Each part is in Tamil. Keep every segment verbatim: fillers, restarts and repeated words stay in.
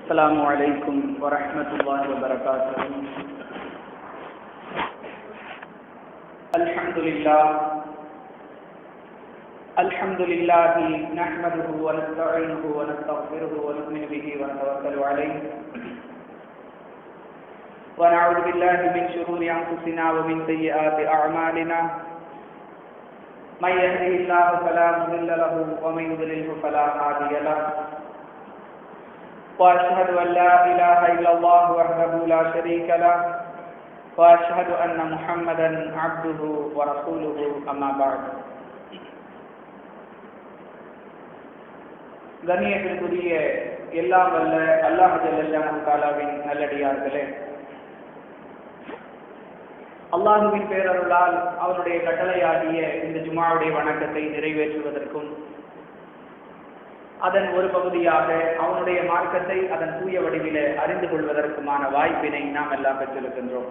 السلام عليكم ورحمة الله وبركاته. الحمد لله الحمد لله نحمده ونستعينه ونستغفره ونؤمن به ونتوكل عليه ونعوذ بالله من شرور أنفسنا ومن سيئات أعمالنا من يهده الله فلا مضل له ومن يضلله فلا هادي له وأشهد أن لا إله إلا الله وحده لا شريك له وأشهد أن محمدا عبده ورسوله أما بعد. கண்ணியத்திற்குரிய எல்லாம் வல்ல அல்லாஹ் ஜல்லல்லாஹு தஆலாவின் நல்லடியார்களே, அல்லாஹுவின் பேரருளால் அவருடைய கட்டளையாகிய இந்த ஜுமாவுடைய வணக்கத்தை நிறைவேற்றுவதற்கும் அதன் ஒரு பகுதியாக அவனுடைய மார்க்கத்தை அதன் தூய வடிவில அறிந்து கொள்வதற்குமான வாய்ப்பினை நாம் எல்லாம் பெற்றிருக்கின்றோம்.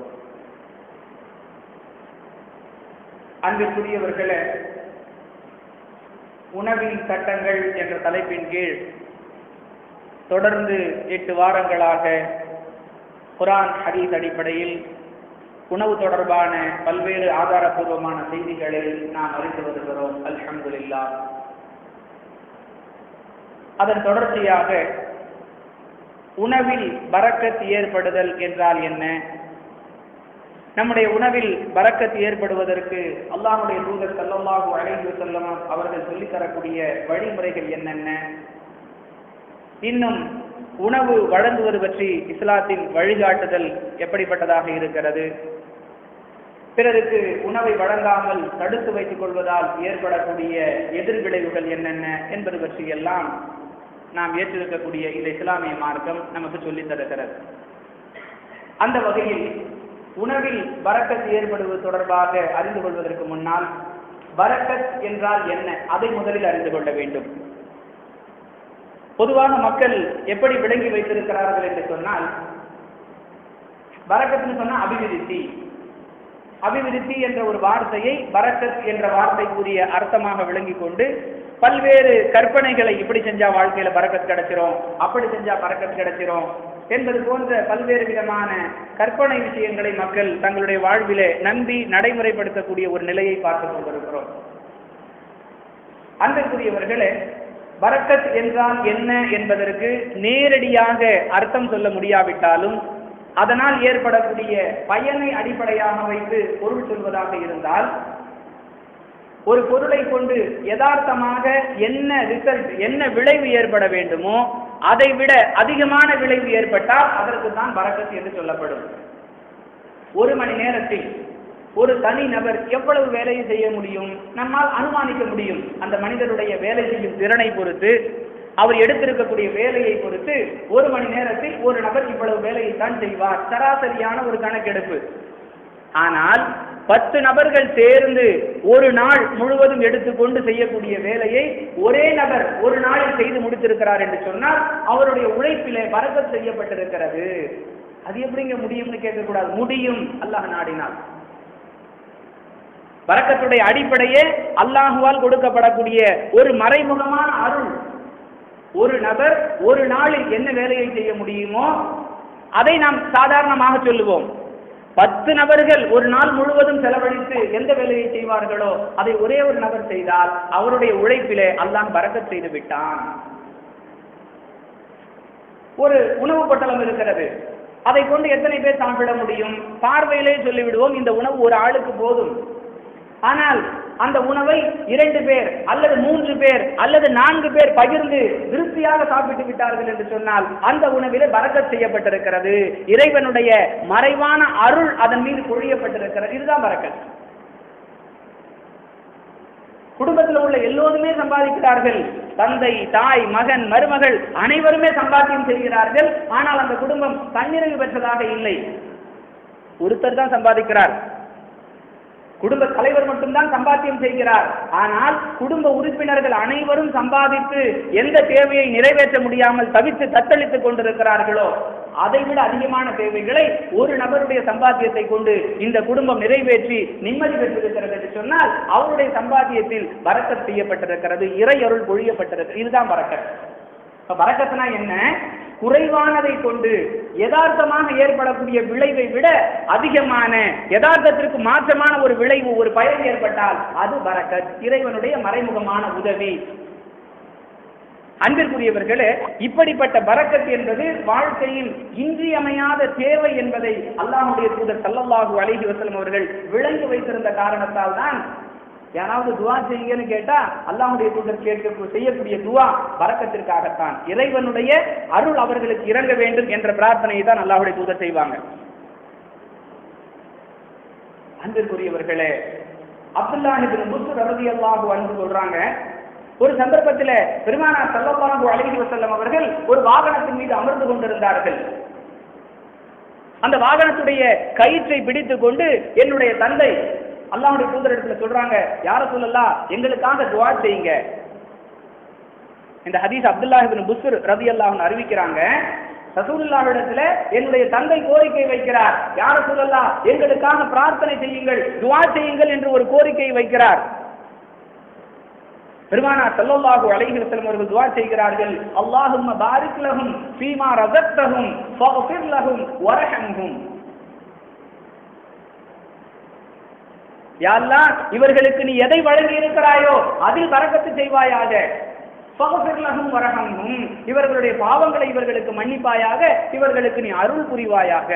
அன்பிற்குரியவர்களே, உணவின் சட்டங்கள் என்ற தலைப்பின் கீழ் தொடர்ந்து எட்டு வாரங்களாக குர்ஆன் ஹதீஸ் அடிப்படையில் உணவு தொடர்பான பல்வேறு ஆதாரபூர்வமான செய்திகளை நாம் அறிந்து வருகிறோம். அல்ஹம்துலில்லாஹ். அதன் தொடர்ச்சியாக உணவில் பரக்கத் ஏற்படுதல் என்றால் என்ன, நம்முடைய உணவில் பரக்கத் ஏற்படுவதற்கு அல்லாஹ்வுடைய தூதர் ஸல்லல்லாஹு அலைஹி வஸல்லம் அவர்கள் சொல்லித் தரக்கூடிய வழிமுறைகள் என்னென்ன, இன்னும் உணவு வழங்குவது பற்றி இஸ்லாத்தின் வழிகாட்டுதல் எப்படிப்பட்டதாக இருக்கிறது, பிறருக்கு உணவை வழங்காமல் தடுத்து வைத்துக் கொள்வதால் ஏற்படக்கூடிய எதிர்விளைவுகள் என்னென்ன என்பது பற்றி எல்லாம் நாம் ஏற்றிருக்கக்கூடிய இந்த இஸ்லாமிய மார்க்கம் நமக்கு சொல்லித் தருகிறது. அந்த வகையில் உணவில் பரக்கத் ஏற்படுவது தொடர்பாக அறிந்து கொள்வதற்கு முன்னால் பரக்கத் என்றால் என்ன அதை முதலில் அறிந்து கொள்ள வேண்டும். பொதுவாக மக்கள் எப்படி விளங்கி வைத்திருக்கிறார்கள் என்று சொன்னால், பரக்கத்னு சொன்னா அபிவிருத்தி, அபிவிருத்தி என்ற ஒரு வார்த்தையை பரக்கத் என்ற வார்த்தைக்குரிய அர்த்தமாக விளங்கி கொண்டு பல்வேறு கற்பனைகளை இப்படி செஞ்சா வாழ்க்கையில பரக்கத் கிடைச்சிரும், அப்படி செஞ்சா பரக்கத் கிடைச்சிரும் என்பது போன்ற பல்வேறு விதமான கற்பனை விஷயங்களை மக்கள் தங்களுடைய வாழ்விலே நம்பி நடைமுறைப்படுத்தக்கூடிய ஒரு நிலையை பார்த்துக் கொண்டிருக்கிறோம். அன்பிற்குரியவர்களே, பரக்கத் என்றால் என்ன என்பதற்கு நேரடியாக அர்த்தம் சொல்ல முடியாவிட்டாலும் அதனால் ஏற்படக்கூடிய பயனை அடிப்படையாக வைத்து பொருள் சொல்வதாக இருந்தால், ஒரு பொருளை கொண்டு யதார்த்தமாக என்ன ரிசல்ட், என்ன விளைவு ஏற்பட வேண்டுமோ அதை விட அதிகமான விளைவு ஏற்பட்டால் அதற்கு தான் பரக்கத் என்று சொல்லப்படும். ஒரு மணி நேரத்தில் ஒரு தனி நபர் எவ்வளவு வேலையை செய்ய முடியும் நம்மால் அனுமானிக்க முடியும். அந்த மனிதருடைய வேலை செய்யும் திறனை பொறுத்து, அவர் எடுத்திருக்கக்கூடிய வேலையை பொறுத்து ஒரு மணி நேரத்தில் ஒரு நபர் இவ்வளவு வேலையை தான் செய்வார், சராசரியான ஒரு கணக்கெடுப்பு. ஆனால் பத்து நபர்கள் சேர்ந்து ஒரு நாள் முழுவதும் எடுத்துக்கொண்டு செய்யக்கூடிய வேலையை ஒரே நபர் ஒரு நாளில் செய்து முடித்திருக்கிறார் என்று சொன்னால் அவருடைய உழைப்பிலே பரக்கத் செய்யப்பட்டிருக்கிறது. அது எப்படிங்க முடியும்னு கேட்கக்கூடாது, முடியும் அல்லாஹ் நாடினால். பரக்கத்துடைய அடிப்படையே அல்லாஹுவால் கொடுக்கப்படக்கூடிய ஒரு மறைமுகமான அருள். ஒரு நபர் ஒரு நாளில் என்ன வேலையை செய்ய முடியுமோ அதை நாம் சாதாரணமாக சொல்லுவோம். பத்து நபர்கள் ஒரு நாள் முழுவதும் செலவழித்து எந்த வேலையை செய்வார்களோ அதை ஒரே ஒரு நபர் செய்தால் அவருடைய உழைப்பிலே அல்லாஹ் பரக்கத் செய்து விட்டான். ஒரு உணவு பொட்டலம் இருக்கிறது, அதை கொண்டு எத்தனை பேர் சாப்பிட முடியும்? பார்வையிலே சொல்லிவிடுவோம், இந்த உணவு ஒரு ஆளுக்கு போதும். ஆனால் அந்த உணவை இரண்டு பேர் அல்லது மூன்று பேர் அல்லது நான்கு பேர் பகிர்ந்து திருப்தியாக சாப்பிட்டு விட்டார்கள் என்று சொன்னால் அந்த உணவிலே பரக்கத் செய்யப்பட்டிருக்கிறது. இறைவனுடைய மறைவான அருள் அதன் மீது பொழியப்பட்டிருக்கிறது. இதுதான் பரக்கத். குடும்பத்தில் உள்ள எல்லோருமே சம்பாதிக்கிறார்கள், தந்தை, தாய், மகன், மருமகள் அனைவருமே சம்பாத்தியம் செய்கிறார்கள். ஆனால் அந்த குடும்பம் தன்னிறைவு பெற்றதாக இல்லை. ஒருத்தர் தான் சம்பாதிக்கிறார், குடும்ப தலைவர் மட்டும்தான் சம்பாத்தியம் செய்கிறார். ஆனால் குடும்ப உறுப்பினர்கள் அனைவரும் சம்பாதித்து எந்த தேவையை நிறைவேற்ற முடியாமல் தவித்து தத்தளித்துக் கொண்டிருக்கிறார்களோ அதை விட அதிகமான தேவைகளை ஒரு நபருடைய சம்பாத்தியத்தை கொண்டு இந்த குடும்பம் நிறைவேற்றி நிம்மதி பெற்றிருக்கிறது என்று சொன்னால் அவருடைய சம்பாத்தியத்தில் பரக்கத் செய்யப்பட்டிருக்கிறது, இறை அருள் பொழியப்பட்டிருக்கிறது. இதுதான் பரக்கத். பரக்கத்னா என்ன? குறைவானதை கொண்டு யதார்த்தமாக ஏற்படக்கூடிய விளைவை விட அதிகமான யதார்த்தத்திற்கு மாற்றமான ஒரு விளைவு ஒரு பயன் ஏற்பட்டால் அது பரக்கத், இறைவனுடைய மறைமுகமான உதவி. அன்பிற்குரியவர்களே, இப்படிப்பட்ட பரக்கத் என்பது வாழ்க்கையில் இன்றியமையாத தேவை என்பதை அல்லாஹ்வுடைய தூதர் ஸல்லல்லாஹு அலைஹி வஸல்லம் அவர்கள் விளங்கி வைத்திருந்த காரணத்தால் தான் யாராவது துவா செய்யுங்கன்னு கேட்டா அல்லாஹ்வுடைய தூதர் கேட்க செய்யக்கூடிய துவா பரக்கத்திற்காகத்தான், இறைவனுடைய அருள் அவர்களுக்கு இறங்க வேண்டும் என்ற பிரார்த்தனையை தான் அல்லாஹ்வுடைய தூதர் செய்வாங்க. அன்பிற்குரியவர்களே, அப்துல்லாஹ் இப்னு முஸ்அப் ரலியல்லாஹு அன்ஹு சொல்றாங்க, ஒரு சந்தர்ப்பத்தில் பெருமானார் ஸல்லல்லாஹு அலைஹி வஸல்லம் அவர்கள் ஒரு வாகனத்தின் மீது அமர்ந்து கொண்டிருந்தார்கள். அந்த வாகனத்துடைய கயிற்றை பிடித்துக் கொண்டு என்னுடைய தந்தை அல்லாஹ்வுடைய தூதரிடத்துல சொல்றாங்க, யா ரசூலல்லாஹ் எங்களுக்காக துஆ செய்யுங்க. இந்த ஹதீஸ் அப்துல்லாஹ் இப்னு புஸ்ர் ரலியல்லாஹு அன்ஹு அறிவிக்கிறாங்க, ரசூலுல்லாஹ்விடத்துல என்னுடைய தந்தை கோரிக்கை வைக்கிறார், யா ரசூலல்லாஹ் எங்களுக்காக பிரார்த்தனை செய்யுங்கள், துஆ செய்யுங்கள் என்று ஒரு கோரிக்கையை வைக்கிறார். பெருமானார் ஸல்லல்லாஹு அலைஹி வஸல்லம் அவர்கள் துஆ செய்கிறார்கள், அல்லாஹும்ம பாரிக் லஹும் ஃபீமா ரஸக்தஹும் ஃபக்ஃபிர் லஹும் வர்ஹம்ஹும். யா அல்லாஹ் இவர்களுக்கு நீ எதை வழங்கி இருக்கிறாயோ அதில் பரக்கத்து செய்வாயாக. ஃபக்ஃபிர் லஹும் வர்ஹம்ஹும், இவர்களுடைய பாவங்களை இவர்களுக்கு மன்னிப்பாயாக, இவர்களுக்கு நீ அருள் புரிவாயாக.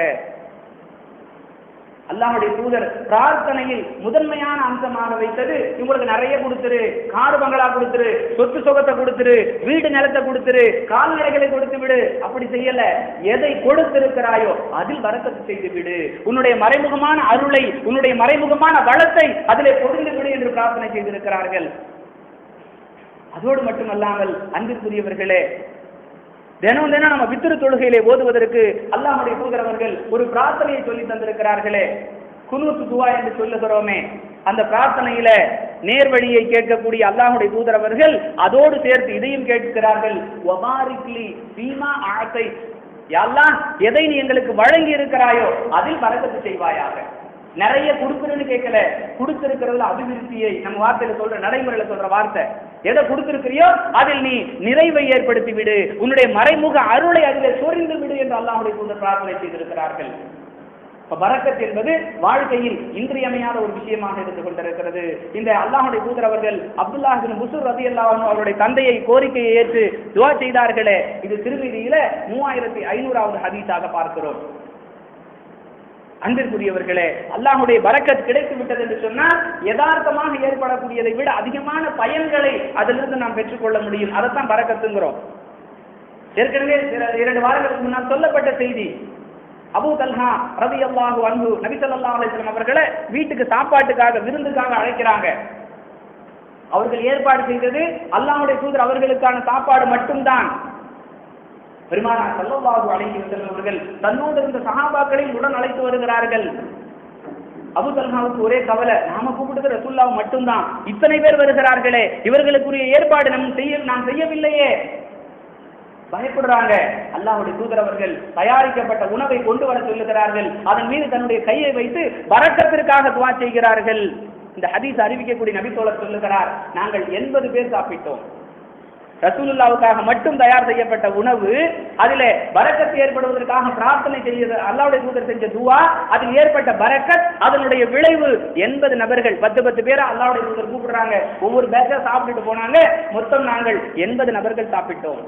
அல்லாஹ்வுடைய தூதர் பிரார்த்தனையில் முதன்மையான அம்சமாக வைத்தது, இவங்களுக்கு நிறைய கொடுத்துரு, காடு பங்களா கொடுத்துரு, சொத்து சொகத்தை கொடுத்துரு, வீடு நிலத்தை கொடுத்துரு, கால்நடைகளை கொடுத்து விடு, அப்படி செய்யல. எதை கொடுத்திருக்கிறாயோ அதில் பரக்கத்து செய்து விடு, உன்னுடைய மறைமுகமான அருளை, உன்னுடைய மறைமுகமான வளத்தை அதிலே பொருந்து விடு என்று பிரார்த்தனை செய்திருக்கிறார்கள். அதோடு மட்டுமல்லாமல் அன்பிற்குரியவர்களே, தினம் தினம் நம்ம வித்திரு தொழுகையிலே ஓதுவதற்கு அல்லாஹ்வுடைய தூதர் அவர்கள் ஒரு பிரார்த்தனையை சொல்லி தந்திருக்கிறார்களே, குனூத் துஆ என்று சொல்லுகிறோமே, அந்த பிரார்த்தனையில நேர்வழியை கேட்கக்கூடிய அல்லாஹ்வுடைய தூதர் அவர்கள் அதோடு சேர்த்து இதையும் கேட்கிறார்கள், வபாரிக்லி ஃபீமா ஆத்தை, யா அல்லாஹ் எதை நீ எங்களுக்கு வழங்கி இருக்கிறாயோ அதில் பரக்கத்து செய்வாயாக. நிறைய கொடுக்குறேன்னு கேட்கல, கொடுத்திருக்கிறதுல அபிவிருத்தியை நம்ம வார்த்தையில சொல்ற, நடைமுறையில சொல்ற வார்த்தை, எதை கொடுத்திருக்கிறியோ அதில் நீ நிறைவை ஏற்படுத்தி விடு, உன்னுடைய மறைமுக அருளை அதில் சொரிந்து விடு என்று அல்லாஹ்வுடைய தூதர் பிரார்த்தனை செய்திருக்கிறார்கள். பரக்கத் என்பது வாழ்க்கையில் இன்றியமையாத ஒரு விஷயமாக இருந்து கொண்டிருக்கிறது. இந்த அல்லாஹ்வுடைய தூதர் அவர்கள் அப்துல்லாஹ் இப்னு புஸ்ர் ரலியல்லாஹு அன்ஹு அவருடைய தந்தையை கோரிக்கையை ஏற்று துஆ செய்தார்களே, இது திருமீதியில மூவாயிரத்தி ஐநூறாவது ஹதீஸாக பார்க்கிறோம். அன்பிற்குரியவர்களே, அல்லாஹ்வுடைய பரக்கத் கிடைத்து விட்டது என்று சொன்னால் யதார்த்தமாக ஏற்படக்கூடியதை விட அதிகமான பயன்களை அதிலிருந்து நாம் பெற்றுக்கொள்ள முடியும். அதைத்தான் பரக்கத்துங்கிறோம். ஏற்கனவே இரண்டு வாரங்களுக்கு முன்னால் சொல்லப்பட்ட செய்தி, அபூ தல்ஹா ரலியல்லாஹு அன்ஹு நபி ஸல்லல்லாஹு அலைஹி வஸல்லம் அவர்களை வீட்டுக்கு சாப்பாட்டுக்காக விருந்துக்காக அழைக்கிறாங்க. அவர்கள் ஏற்பாடு செய்தது அல்லாஹ்வுடைய தூதர் அவர்களுக்கான சாப்பாடு மட்டும்தான். பெருமானார் ஸல்லல்லாஹு அலைஹி வஸல்லம் அவர்கள் தன்னோடு இருந்த சஹாபாக்களையும் உடன் அழைத்து வருகிறார்கள். அபூ தல்ஹாவுக்கு ஒரே கவலை, நாம கூப்பிடுகிற ரசூலுல்லாஹ் மட்டும்தான், இத்தனை பேர் வருகிறார்களே, இவர்களுக்குரிய ஏற்பாடு நாம் செய்ய நாம் செய்யவில்லையே, பயப்படுறாங்க. அல்லாஹ்வுடைய தூதர் அவர்கள் தயாரிக்கப்பட்ட உணவை கொண்டு வர சொல்லுகிறார்கள். அதன் மீது தன்னுடைய கையை வைத்து பரக்கத்திற்காக துஆ செய்கிறார்கள். இந்த ஹதீஸ் அறிவிக்கக்கூடிய நபி தோழர் சொல்லுகிறார், நாங்கள் எண்பது பேர் சாப்பிட்டோம். ரசூலுல்லாவுக்காக மட்டும் தயார் செய்யப்பட்ட உணவு, அதிலே பரக்கத் ஏற்படுவதற்காக பிரார்த்தனை செய்ய அல்லாஹ்வுடைய தூதர் செஞ்ச துஆ, அதில் ஏற்பட்ட பரக்கத், அதனுடைய விளைவு எண்பது நபர்கள், பத்து பத்து பேரை அல்லாஹ்வுடைய தூதர் கூப்பிடுறாங்க, ஒவ்வொரு பேட்சா சாப்பிட்டுட்டு போனாங்க. மொத்தம் நாங்கள் எண்பது நபர்கள் சாப்பிட்டோம்.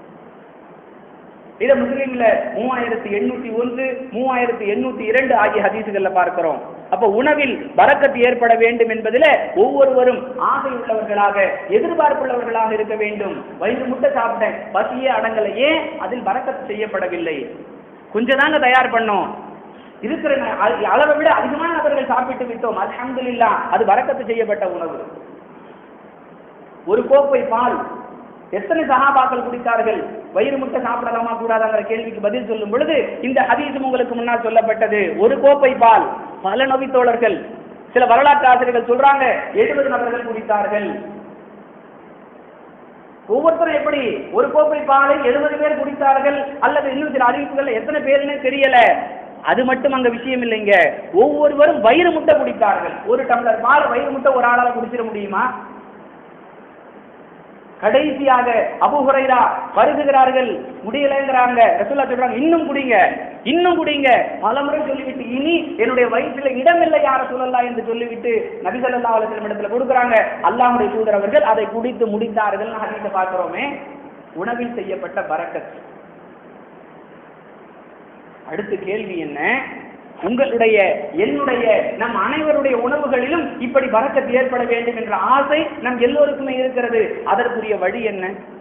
இதை முஸ்லிம்ல மூவாயிரத்தி எண்ணூத்தி ஒன்று மூவாயிரத்தி எண்ணூத்தி இரண்டு ஆகிய ஹதீசுகள்ல பார்க்கிறோம். அப்ப உணவில் பரக்கத் ஏற்பட வேண்டும் என்பதில் ஒவ்வொருவரும் ஆசை உள்ளவர்களாக, எதிர்பார்ப்புள்ளவர்களாக இருக்க வேண்டும். வயிறு முட்டை சாப்பிட்டேன், பசியே அடங்கல, ஏன்? அதில் பரக்கத் செய்யப்படவில்லை. கொஞ்சம் தாங்க தயார் பண்ணோம், இருக்கிற அளவை விட அதிகமான நபர்கள் சாப்பிட்டு விட்டோம், அல்ஹம்துலில்லாஹ், அது பரக்கத்து செய்யப்பட்ட உணவு. ஒரு கோப்பை பால் எத்தனை சஹாபாக்கள் குடித்தார்கள்? வயிறு முட்டை சாப்பிடலாமா கூடாதாங்கிற கேள்விக்கு பதில் சொல்லும் பொழுது இந்த ஹதீஸும் உங்களுக்கு முன்னால் சொல்லப்பட்டது. ஒரு கோப்பை பால் பல நபி தோழர்கள், சில வரலாற்று ஆசிரியர்கள் சொல்றாங்க எழுபது நபர்கள் குடித்தார்கள். ஒவ்வொருத்தரும் எப்படி ஒரு கோப்பை பாலை எழுபது பேர் குடித்தார்கள், அல்லது இன்னும் சில அறிவிப்புகள் எத்தனை பேருன்னு தெரியல. அது மட்டும் அங்க விஷயம் இல்லைங்க, ஒவ்வொருவரும் வயிறு முட்டை குடித்தார்கள். ஒரு டம்ளர் பால் வயிறு முட்டை ஒரு ஆளால குடிச்சிட முடியுமா? கடைசியாக அபூ ஹுரைரா வருகிறார்கள், முடியலைங்கிறாங்க. ரசூலுல்லாஹ் சொல்றாங்க, இன்னும் குடிங்க, இன்னும் குடிங்க. பலமுறை சொல்லிவிட்டு, இனி என்னுடைய வயிற்றுல இடமில்லை யா ரசூலல்லாஹ் என்று சொல்லிவிட்டு நபி ஸல்லல்லாஹு அலைஹி வஸல்லம் இடத்துல கொடுக்குறாங்க. அல்லாஹ்வுடைய தூதர் அவர்கள் அதை குடித்து முடித்தார்கள். ஹதீஸை பார்க்கிறோமே, உணவில் செய்யப்பட்ட பரக்கத். அடுத்த கேள்வி என்ன? உங்களுடைய, என்னுடைய, நம் அனைவருடைய உணவுகளிலும் இப்படி பரக்கத் ஏற்பட வேண்டும் என்ற ஆசை நம் எல்லோருக்குமே இருக்கிறது. அதற்குரிய வழி என்ன?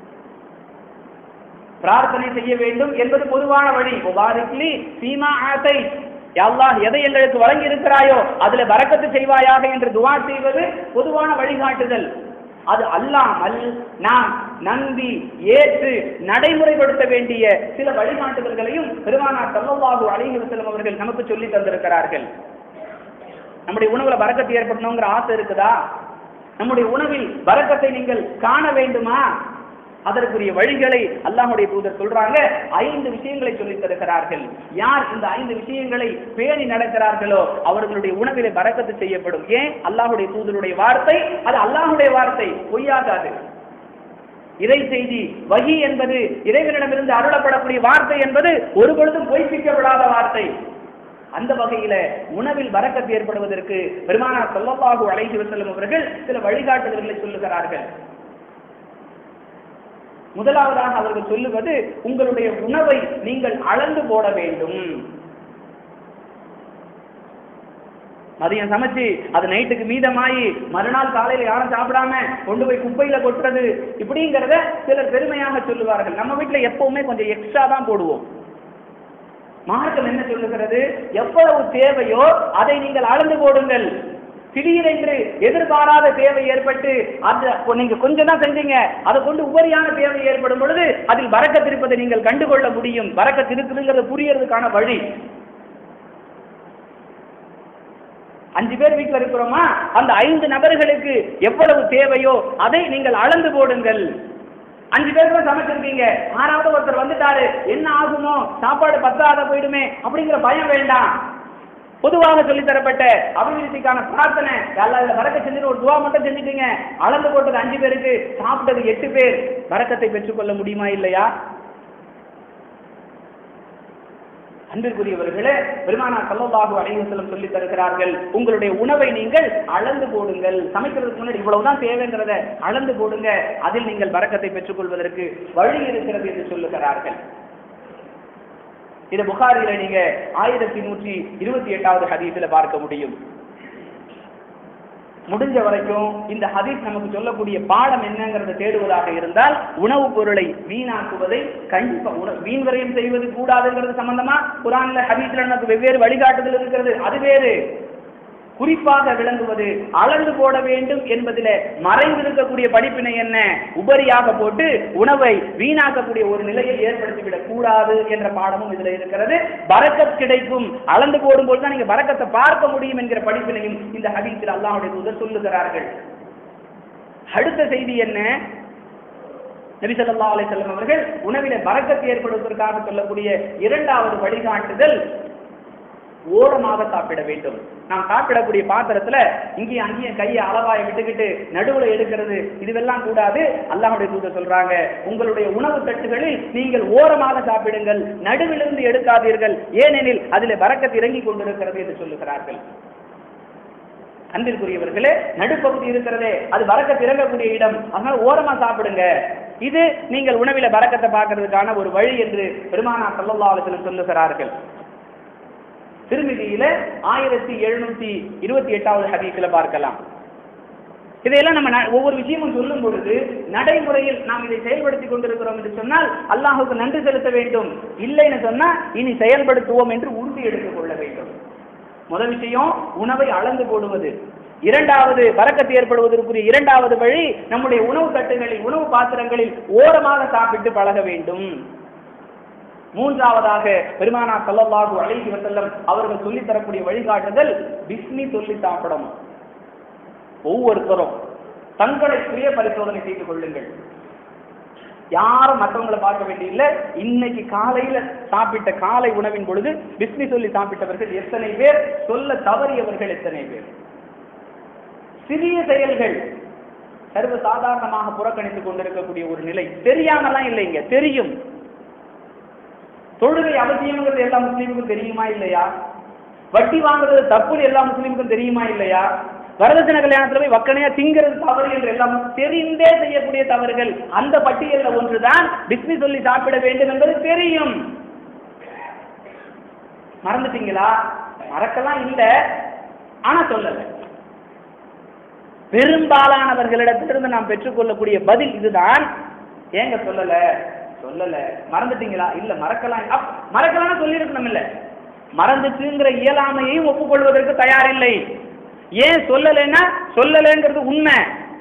பிரார்த்தனை செய்ய வேண்டும் என்பது பொதுவான வழி. முபாரிக்லி ஃபீமா ஆதை, யா அல்லாஹ் எதை எங்களுக்கு வழங்கி இருக்கிறாயோ அதுல பரக்கத்து செய்வாயாக என்று துஆ செய்வது பொதுவான வழிகாட்டுதல். அது அல்லாமல் நாம் நம்பி ஏற்று நடைமுறைப்படுத்த வேண்டிய சில வழிகாட்டுதல்களையும் பெருமானார் ஸல்லல்லாஹு அலைஹி வஸல்லம் அவர்கள் நமக்கு சொல்லி தந்திருக்கிறார்கள். நம்முடைய உணவுல பரக்கத்து ஏற்படணுங்கிற ஆசை இருக்குதா? நம்முடைய உணவில் பரக்கத்தை நீங்கள் காண வேண்டுமா? அதற்குரிய வழிகளை அல்லாஹ்வுடைய தூதர் சொல்றாங்க. ஐந்து விஷயங்களை சொல்லித் தருகிறார்கள். யார் இந்த ஐந்து விஷயங்களை பேணி நடக்கிறார்களோ அவர்களுடைய உணவிலே பரக்கத்து செய்யப்படும். ஏன்? அல்லாஹ்வுடைய தூதருடைய வார்த்தை, அது அல்லாஹ்வுடைய வார்த்தை, பொய்யாகாது. இறை செய்தி வஹி என்பது இறைவனிடமிருந்து அருளப்படக்கூடிய வார்த்தை என்பது ஒரு பொழுதும் பொய்ப்பிக்கப்படாத வார்த்தை. அந்த வகையில உணவில் பரக்கத்து ஏற்படுவதற்கு பெருமானார் ஸல்லல்லாஹு அலைஹி வஸல்லம் அவர்கள் சில வழிகாட்டுதல்களை சொல்லுகிறார்கள். முதலாவதாக அவர்கள் சொல்லுவது, உங்களுடைய உணவை நீங்கள் அளந்து போட வேண்டும். மதியம் சமைச்சு அது நைட்டுக்கு மீதமாயி மறுநாள் காலையில யாரும் சாப்பிடாம கொண்டு போய் குப்பையில கொட்டுறது, இப்படிங்கிறத சிலர் பெருமையாக சொல்லுவார்கள். நம்ம வீட்டுல எப்பவுமே கொஞ்சம் எக்ஸ்ட்ரா தான் போடுவோம். மார்க்கம் என்ன சொல்லுகிறது? எவ்வளவு தேவையோ அதை நீங்கள் அளந்து போடுங்கள். திடீரென்று எதிர்பாராத தேவை ஏற்பட்டு அது நீங்க கொஞ்சம் தான் செஞ்சீங்க, அதை கொண்டு உபரியான தேவை ஏற்படும் பொழுது அதில் பரக்கத் இருப்பதை நீங்கள் கண்டுகொள்ள முடியும். பரக்கத் இருக்குதுங்கிறது புரியறதுக்கான வழி. அஞ்சு பேர் வீட்டில் இருக்கிறோமா, அந்த ஐந்து நபர்களுக்கு எவ்வளவு தேவையோ அதை நீங்கள் அளந்து போடுங்கள். அஞ்சு பேருக்கு சமைச்சிருக்கீங்க, ஆறாவது ஒருத்தர் வந்துட்டாரு, என்ன ஆகுமோ, சாப்பாடு பத்தாத போயிடுமே அப்படிங்கிற பயம் வேண்டாம். பொதுவாக சொல்லித்தரப்பட்ட அபிவிருத்திக்கான பிரார்த்தனை, எல்லா பரக்கத் செஞ்சு ஒரு துவா மட்டும் செஞ்சுட்டீங்க. அளந்து போட்டது அஞ்சு பேருக்கு, சாப்பிட்டது எட்டு பேர். பரக்கத்தை பெற்றுக்கொள்ள முடியுமா இல்லையா? அன்பிற்குரியவர்களே, பெருமானார் ஸல்லல்லாஹு அலைஹி வஸல்லம் சொல்லி தருகிறார்கள், உங்களுடைய உணவை நீங்கள் அளந்து போடுங்கள். சமைக்கிறதுக்கு முன்னாடி இவ்வளவுதான் தேவைங்கிறத அளந்து போடுங்க. அதில் நீங்கள் பரக்கத்தை பெற்றுக் கொள்வதற்கு வழி இருக்கிறது என்று சொல்லுகிறார்கள். இதை புகாரில நீங்க ஆயிரத்தி நூற்றி இருபத்தி எட்டாவது ஹதீஸ்ல பார்க்க முடியும். முடிஞ்ச வரைக்கும் இந்த ஹதீஸ் நமக்கு சொல்லக்கூடிய பாடம் என்னங்கிறத தேடுவதாக இருந்தால், உணவுப் பொருளை வீணாக்குவதை கண்டிப்பா, வீண் விரயம் செய்வது கூடாதுங்கிறது சம்பந்தமா குர்ஆன்ல ஹதீஸ்ல நமக்கு வெவ்வேறு வழிகாட்டுதல் இருக்கிறது. அது வேறு. குறிப்பாக விளங்குவது அளந்து போட வேண்டும் என்பதில் மறைந்திருக்கக்கூடிய படிப்பினை என்ன? உபரியாக போட்டு உணவை வீணாக்கக்கூடிய ஒரு நிலையை ஏற்படுத்திவிடக் கூடாது என்ற பாடமும் இதுல இருக்கிறது. பரக்கத் கிடைக்கும், அளந்து போடும்போது தான் நீங்க பரக்கத்தை பார்க்க முடியும் என்கிற படிப்பினையும் இந்த ஹதீஸில் அல்லாஹ்வுடைய தூதர் சொல்லுகிறார்கள். அடுத்த செய்தி என்ன? நபி ஸல்லல்லாஹு அலைஹி வஸல்லம் அவர்கள் உணவிலே பரக்கத் ஏற்படுவதற்காக சொல்லக்கூடிய இரண்டாவது வழிகாட்டுதல், ஓரமாக சாப்பிட வேண்டும். நாம் சாப்பிடக்கூடிய பாத்திரத்துல இங்கேயும் அங்கேயும் கையை அளவாய விட்டுக்கிட்டு நடுவுல எடுக்கிறது, இதுவெல்லாம் கூடாது. அல்லாஹ்வுடைய தூதர் சொல்றாங்க, உங்களுடைய உணவு தட்டுகளில் நீங்கள் ஓரமாக சாப்பிடுங்கள், நடுவிலிருந்து எடுக்காதீர்கள், ஏனெனில் அதில் பரக்கத் இறங்கி கொண்டிருக்கிறது என்று சொல்லுகிறார்கள். அன்பிற்குரியவர்களே, நடுப்பகுதி இருக்கிறதே அது பரக்கத் இறங்கக்கூடிய இடம், அதனால ஓரமா சாப்பிடுங்க. இது நீங்கள் உணவில பரக்கத்தை பார்க்கறதுக்கான ஒரு வழி என்று பெருமானார் ஸல்லல்லாஹு அலைஹி வஸல்லம் சொல்லுகிறார்கள். திருமிதியில ஆயிரத்தி எழுநூத்தி இருபத்தி எட்டாவது ஹதீஸ்ல பார்க்கலாம். இதையெல்லாம் நம்ம ஒவ்வொரு விஷயமும் சொல்லும் பொழுது நடைமுறையில் நாம் இதை செயல்படுத்திக் கொண்டிருக்கிறோம் என்று சொன்னால் அல்லாஹுக்கு நன்றி செலுத்த வேண்டும். இல்லைன்னு சொன்னா இனி செயல்படுத்துவோம் என்று உறுதி எடுத்துக் கொள்ள வேண்டும். முதல் விஷயம் உணவை அளந்து போடுவது. இரண்டாவது பரக்கத்து ஏற்படுவதற்குரிய இரண்டாவது வழி, நம்முடைய உணவு தட்டுகளில், உணவு பாத்திரங்களில் ஓரமாக சாப்பிட்டு பழக வேண்டும். மூன்றாவதாக பெருமானார் ஸல்லல்லாஹு அலைஹி வஸல்லம் அவர்கள் சொல்லி தரக்கூடிய வழிகாட்டுதல், பிஸ்மி சொல்லி சாப்பிடணும். ஒவ்வொருத்தரும் தங்களை சுய பரிசோதனை செய்து கொள்ளுங்கள். யாரும் மற்றவங்களை பார்க்க வேண்டியதில்லை. இன்னைக்கு காலையில சாப்பிட்ட காலை உணவின் பொழுது பிஸ்மி சொல்லி சாப்பிட்டவர்கள் எத்தனை பேர், சொல்ல தவறியவர்கள் எத்தனை பேர். சிறிய செயல்கள், சர்வ சாதாரணமாக புறக்கணித்துக் கொண்டிருக்கக்கூடிய ஒரு நிலை. தெரியாமலாம் இல்லைங்க, தெரியும். தொழுகை அவசியம்ங்கிறது எல்லா முஸ்லீமுக்கும் தெரியுமா இல்லையா? வட்டி வாங்குறது தப்புன்னு எல்லா முஸ்லீமுக்கும் தெரியுமா இல்லையா? வரதட்சணை கல்யாணத்துல போய் வக்கனையா திங்கிறது தவறு என்று எல்லாம் தெரிந்தே செய்யக்கூடிய தவறுகள். அந்த பட்டியலில் ஒன்றுதான் பிஸ்மி சொல்லி சாப்பிட வேண்டும் என்பது தெரியும். மறந்துட்டீங்களா? மறக்கலாம் இல்ல, ஆனா சொல்லல. பெரும்பாலானவர்களிடத்திலிருந்து நாம் பெற்றுக்கொள்ளக்கூடிய பதில் இதுதான். ஏங்க சொல்லல சொல்லல மறந்துட்டீங்களா? இல்ல மறக்கலாம். மறக்கலாம் சொல்லி இருக்கணும். இல்ல மறந்துச்சுங்கிற இயலாமையையும் ஒப்புக்கொள்வதற்கு தயாரில்லை. ஏன் சொல்லலைன்னா சொல்லலைங்கிறது உண்மை.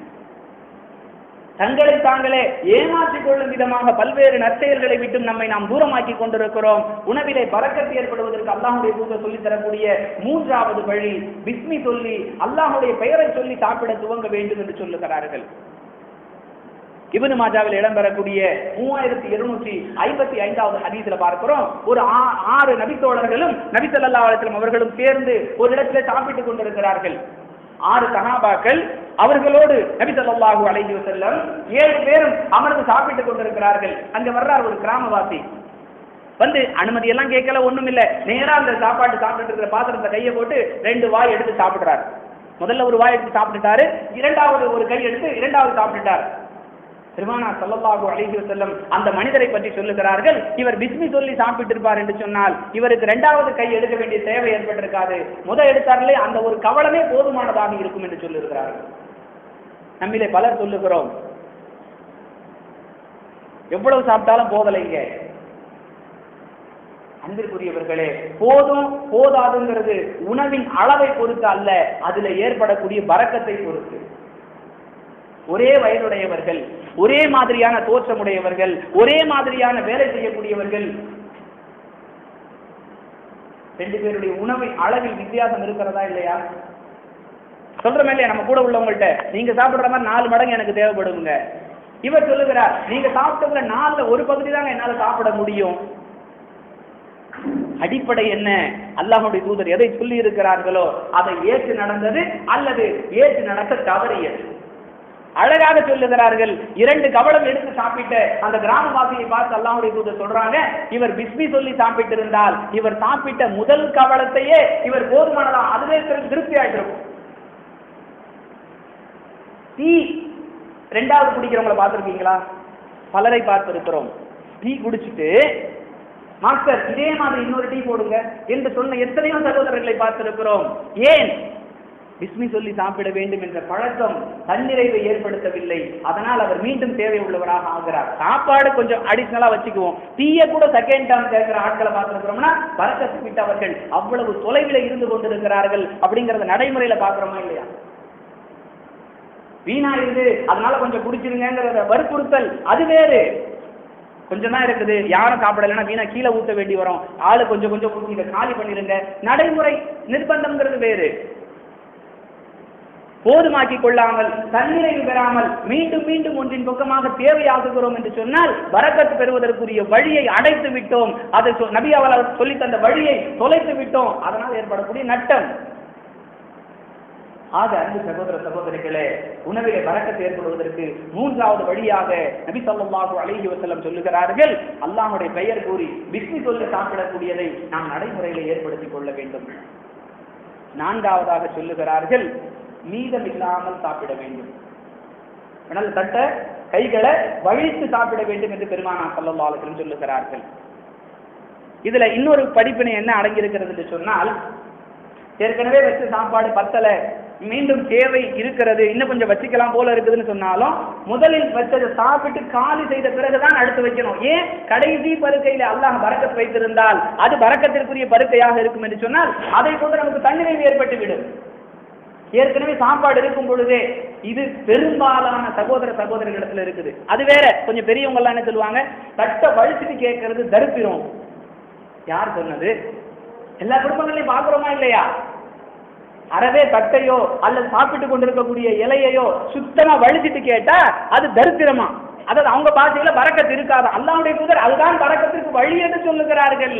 தங்களை தாங்களே ஏமாற்றிக் கொள்ளும் விதமாக பல்வேறு நற்செயல்களை விட்டு நம்மை நாம் தூரமாக்கி கொண்டிருக்கிறோம். உணவிலே பரக்கத்து ஏற்படுவதற்கு அல்லாஹுடைய தூதர் சொல்லி தரக்கூடிய மூன்றாவது வழி பிஸ்மி சொல்லி அல்லாஹுடைய பெயரை சொல்லி சாப்பிட துவங்க வேண்டும் என்று சொல்லுகிறார்கள். இப்னு மாஜாவில் இடம்பெறக்கூடிய மூவாயிரத்தி இருநூற்றி ஐம்பத்தி ஐந்தாவது ஹதீஸ்ல பார்க்கிறோம், ஒரு ஆறு நபித்தோழர்களும் நபி ஸல்லல்லாஹு அலைஹி வஸல்லம் அவர்களும் சேர்ந்து ஒரு இடத்துல சாப்பிட்டுக் கொண்டிருக்கிறார்கள். ஆறு சஹாபாக்கள் அவர்களோடு நபி ஸல்லல்லாஹு அலைஹி வஸல்லம் ஏழு பேரும் அமர்ந்து சாப்பிட்டுக் கொண்டிருக்கிறார்கள். அங்க வர்றார் ஒரு கிராமவாசி, வந்து அனுமதி எல்லாம் கேட்கல, ஒண்ணும் இல்ல, நேரா அந்த சாப்பாட்டு சாப்பிட்டு இருக்கிற பாத்திரத்தை கையை போட்டு ரெண்டு வாய் எடுத்து சாப்பிடுறாரு. முதல்ல ஒரு வாய் எடுத்து சாப்பிட்டுட்டாரு, இரண்டாவது ஒரு கை எடுத்து இரண்டாவது சாப்பிட்டுட்டார். பெருமானார் ஸல்லல்லாஹு அலைஹி வஸல்லம் அந்த மனிதரை பற்றி சொல்லுகிறார்கள், இவர் பிஸ்மி சொல்லி சாப்பிட்டு இருப்பார் என்று சொன்னால் இவருக்கு இரண்டாவது கை எடுக்க வேண்டிய தேவை ஏற்பட்டிருக்காது, முத எடுத்தார்களே அந்த ஒரு கவளமே போதுமானதாக இருக்கும் என்று சொல்லுகிறார்கள். நம்மிலே பலர் சொல்லுகிறோம், எவ்வளவு சாப்பிட்டாலும் போதலைங்க. அன்பிற்குரியவர்களே, போதும் போதாதுங்கிறது உணவின் அளவை பொறுத்து அல்ல, அதில் ஏற்படக்கூடிய பரக்கத்தை பொறுத்து. ஒரே வயதுடையவர்கள், ஒரே மாதிரியான தோற்றமுடையவர்கள், ஒரே மாதிரியான வேலை செய்யக்கூடியவர்கள், ரெண்டு பேருடைய உணவின் அளவில் வித்தியாசம் இருக்கிறதா இல்லையா? சொல்றமே இல்லையா நம்ம கூட உள்ளவங்கள்ட்ட, நீங்க சாப்பிடுற மாதிரி நாலு மடங்கு எனக்கு தேவைப்படுங்க. இவர் சொல்லுகிறார், நீங்க சாப்பிட்டதுல நாலுல ஒரு பகுதி தாங்க என்னால சாப்பிட முடியும். அடிப்படை என்ன? அல்லாஹ்வுடைய தூதர் எதை சொல்லி இருக்கிறார்களோ அதை ஏற்று நடந்தது அல்லது ஏற்று நடக்க தவறியது. அழகாக சொல்லுகிறார்கள், இரண்டு கவளம் எடுத்து சாப்பிட்ட அந்த கிராமவாசியை பார்த்து அல்லாஹ்வுடைய தூதர் சொல்றாங்க, இவர் பிஸ்மி சொல்லி சாப்பிட்டு இருந்தால் இவர் சாப்பிட்ட முதல் கவளத்தையே இவர் போதுமானதா அதுவே திருப்தி ஆயிட்டிருக்கும். டீ ரெண்டாவது குடிக்கிறவங்களை பார்த்திருக்கீங்களா? பலரை பார்த்திருக்கிறோம். டீ குடிச்சிட்டு மாஸ்டர் இதே மாதிரி இன்னொரு டீ போடுங்க என்று சொன்ன எத்தனையோ சகோதரர்களை பார்த்திருக்கிறோம். ஏன்? பிஸ்மி சொல்லி சாப்பிட வேண்டும் என்ற பழக்கம் தன்னிறைவை ஏற்படுத்தவில்லை. அதனால் அவர் மீண்டும் தேவை உள்ளவராக ஆகிறார். சாப்பாடு கொஞ்சம் அடிஷனலா வச்சுக்குவோம், டீயை கூட செகண்ட் டைம் கேட்கிற ஆட்களை பார்த்திருக்கிறோம்னா பரக்கத்து விட்டவர்கள் அவ்வளவு தொலைவில் இருந்து கொண்டிருக்கிறார்கள். அப்படிங்கறத நடைமுறையில பாக்குறோமா இல்லையா? வீணா இருந்து அதனால கொஞ்சம் குடிச்சிருங்கிறத வற்புறுத்தல் அது வேறு. கொஞ்சம் தான் இருக்குது, யாரும் சாப்பிடலைன்னா வீணா கீழே ஊத்த வேண்டி வரும், ஆளு கொஞ்சம் கொஞ்சம் ஊத்தி காலி பண்ணிருங்க, நடைமுறை நிர்பந்தம்ங்கிறது வேறு. போதுமாக்கிக் கொள்ளாமல் தன்னிறைவு பெறாமல் மீண்டும் மீண்டும் ஒன்றின் பக்கமாக தேவையாக்குகிறோம் என்று சொன்னால் பரக்கத் பெறுவதற்குரிய வழியை அடைத்து விட்டோம். அதை நபி அவர்கள் சொல்லி தந்த வழியை தொலைத்து விட்டோம். அதனால் ஏற்படக்கூடிய நட்டம். ஆக அன்பு சகோதர சகோதரிகளே, உணவிலே பரக்கத் ஏற்படுவதற்கு மூன்றாவது வழியாக நபி ஸல்லல்லாஹு அலைஹி வஸல்லம் சொல்லுகிறார்கள், அல்லாஹ்வுடைய பெயர் கூறி பிஸ்மி சொல்லி சாப்பிடக்கூடியதை நாம் நடைமுறையிலே ஏற்படுத்திக் கொள்ள வேண்டும். நான்காவதாக சொல்லுகிறார்கள், மீதம் இல்லாமல் சாப்பிட வேண்டும். தட்ட கைகளை வழித்து சாப்பிட வேண்டும் என்று பெருமானார் ஸல்லல்லாஹு அலைஹி வஸல்லம் சொல்லுகிறார்கள். இதுல இன்னொரு படிப்பினை என்ன அடங்கியிருக்கிறது என்று சொன்னால், ஏற்கனவே வச்ச சாப்பாடு பத்தல, மீண்டும் தேவை இருக்கிறது, இன்னும் கொஞ்சம் வச்சுக்கலாம் போல இருக்குதுன்னு சொன்னாலும் முதலில் வச்சதை சாப்பிட்டு காலி செய்த பிறகுதான் அடுத்து வைக்கணும். ஏன்? கடைசி பருக்கையில அல்லாஹ் பரக்கத் வைத்திருந்தால் அது பரக்கத்திற்குரிய பருக்கையாக இருக்கும் என்று சொன்னால் அதை கொண்டு நமக்கு தன்னிறைவு ஏற்பட்டு விடும். ஏற்கனவே சாப்பாடு இருக்கும் பொழுதே இது பெரும்பாலான சகோதர சகோதரிகளிடத்துல இருக்குது. அது வேற. கொஞ்சம் பெரியவங்க எல்லாம் என்ன சொல்லுவாங்க, தட்டை வழிச்சுட்டு கேட்கறது தரித்திரம். யார் சொன்னது? எல்லா குடும்பங்களையும் பாக்குறோமா இல்லையா? அறவே தட்டையோ அல்லது சாப்பிட்டு கொண்டிருக்கக்கூடிய இலையையோ சுத்தமா வலிச்சிட்டு கேட்டா அது தரித்திரமா? அதாவது அவங்க பாஷையில பரக்கத்து இருக்காது. அல்லாஹ்வுடைய தூதர் அதுதான் பரக்கத்திற்கு வழி என்று சொல்லுகிறார்கள்.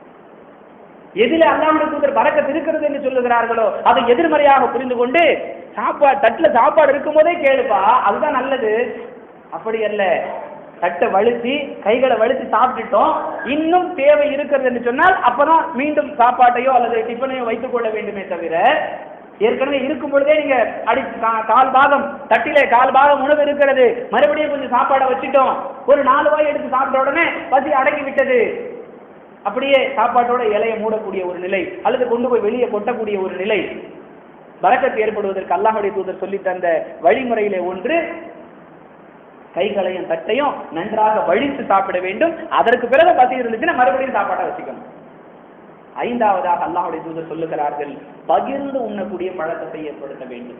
எதில அல்லாஹ்வுடைய தூதர் பரக்கத் இருக்கிறது என்று சொல்லுகிறார்களோ அதை எதிர்மறையாக புரிந்து கொண்டு சாப்பாடு தட்டுல சாப்பாடு இருக்கும் போதே கேளுப்பா, அதுதான் நல்லது. அப்படி அல்ல, தட்டை வலிச்சு கைகளை வலிச்சு சாப்பிட்டுட்டோம், இன்னும் தேவை இருக்கிறது என்று சொன்னால் அப்பதான் மீண்டும் சாப்பாட்டையோ அல்லது டிஃபனையோ வைத்துக் கொள்ள வேண்டுமே தவிர, ஏற்கனவே இருக்கும் பொழுதே நீங்க அடி கால் பாகம் தட்டிலே கால் பாகம் உணவு இருக்கிறது, மறுபடியும் கொஞ்சம் சாப்பாடை வச்சுட்டோம், ஒரு நாலு வாய் எடுத்து சாப்பிட்ட உடனே பசி அடங்கி விட்டது, அப்படியே சாப்பாட்டோட இலையை மூடக்கூடிய ஒரு நிலை அல்லது கொண்டு போய் வெளியே கொட்டக்கூடிய ஒரு நிலை, பரக்கத்து ஏற்படுவதற்கு அல்லாஹ்வுடைய தூதர் சொல்லி தந்த வழிமுறையிலே ஒன்று கைகளையும் தட்டையும் நன்றாக வழித்து சாப்பிட வேண்டும். அதற்கு பிறகு பசி இருந்துச்சுன்னா மறுபடியும் சாப்பாட்டை வச்சுக்கணும். ஐந்தாவதாக அல்லாஹ்வுடைய தூதர் சொல்லுகிறார்கள், பகிர்ந்து உண்ணக்கூடிய பழக்கத்தை ஏற்படுத்த வேண்டும்.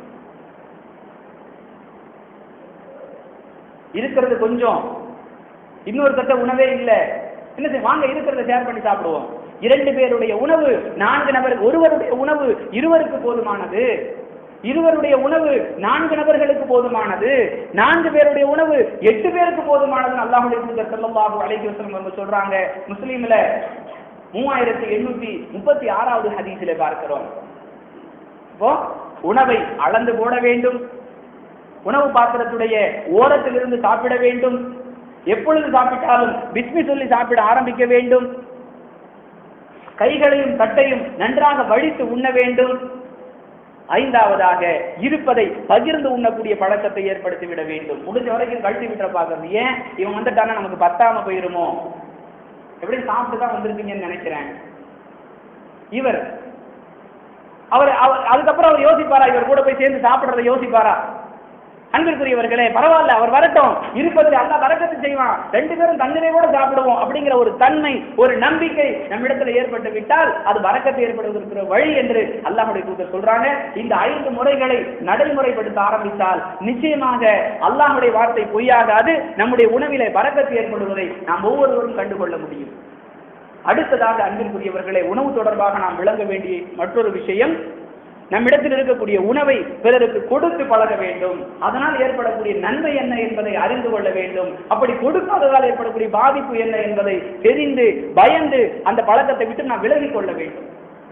இருக்கிறது கொஞ்சம், இன்னொரு தட்ட உணவே இல்லை, என்ன செய்ய, வாங்க இருக்கிறத ஷேர் பண்ணி சாப்பிடுவோம். இரண்டு பேருடைய உணவு நான்கு நபருக்கு, ஒருவருடைய உணவு இருவருக்கு போதுமானது, இருவருடைய உணவு நான்கு நபர்களுக்கு போதுமானது, நான்கு பேருடைய உணவு எட்டு பேருக்கு போதுமானது. அல்லாஹ்வுடைய தூதர் ஸல்லல்லாஹு அலைஹி வஸல்லம் அவங்க சொல்றாங்க. முஸ்லிம்ல மூவாயிரத்தி எண்ணூத்தி முப்பத்தி ஆறாவது ஹதீஸில பார்க்கிறோம். இப்போ உணவை அளந்து போட வேண்டும், உணவு பாத்திரத்துடைய ஓரத்தில் இருந்து சாப்பிட வேண்டும், எப்பொழுது சாப்பிட்டாலும் பிஸ்மி சொல்லி சாப்பிட ஆரம்பிக்க வேண்டும், கைகளையும் தட்டையும் நன்றாக வழித்து உண்ண வேண்டும். ஐந்தாவதாக இருப்பதை பகிர்ந்து உண்ணக்கூடிய பழக்கத்தை ஏற்படுத்திவிட வேண்டும். முடிஞ்ச வரைக்கும் கழட்டி விட்டுற பாக்குறது, ஏன் இவன் வந்துட்டானா நமக்கு பத்தாம போயிருமோ, எப்படி சாப்பிட்டு தான் வந்திருப்பீங்கன்னு நினைக்கிறேன். இவர் அவர் அதுக்கப்புறம் அவர் யோசிப்பாரா, இவர் கூட போய் சேர்ந்து சாப்பிடுறத யோசிப்பாரா? அன்பிற்குரியவர்களே, பரவாயில்ல, அவர் வரட்டும், இருப்பதில் அல்லாஹ் பரக்கத்து செய்வான், ரெண்டு பேரும் தன்னிலை கூட சாப்பிடுவோம் அப்படிங்கிற ஒரு தன்மை, ஒரு நம்பிக்கை நம்மிடத்தில் ஏற்பட்டு விட்டால் அது பரக்கத்து ஏற்படுவதற்கு வழி என்று அல்லாஹ்வுடைய தூதர் சொல்றாங்க. இந்த ஐந்து முறைகளை நடைமுறைப்படுத்த ஆரம்பித்தால் நிச்சயமாக அல்லாஹ்வுடைய வார்த்தை பொய்யாகாது, நம்முடைய உணவிலே பரக்கத்து ஏற்படுவதை நாம் ஒவ்வொருவரும் கண்டுகொள்ள முடியும். அடுத்ததாக அன்பிற்குரியவர்களே, உணவு தொடர்பாக நாம் விளங்க வேண்டிய மற்றொரு விஷயம், நம்மிடத்தில் இருக்கக்கூடிய உணவை பிறருக்கு கொடுத்து பழக வேண்டும். அதனால் ஏற்படக்கூடிய நன்மை என்ன என்பதை அறிந்து கொள்ள வேண்டும். அப்படி கொடுக்காததால் ஏற்படக்கூடிய பாதிப்பு என்ன என்பதை தெரிந்து பயந்து அந்த பழக்கத்தை விட்டு நாம் விலகிக் கொள்ள வேண்டும்.